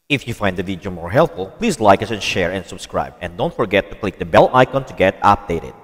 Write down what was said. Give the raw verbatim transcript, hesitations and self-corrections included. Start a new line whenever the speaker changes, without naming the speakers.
If you find the video more helpful, please like us and share and subscribe. And don't forget to click the bell icon to get updated.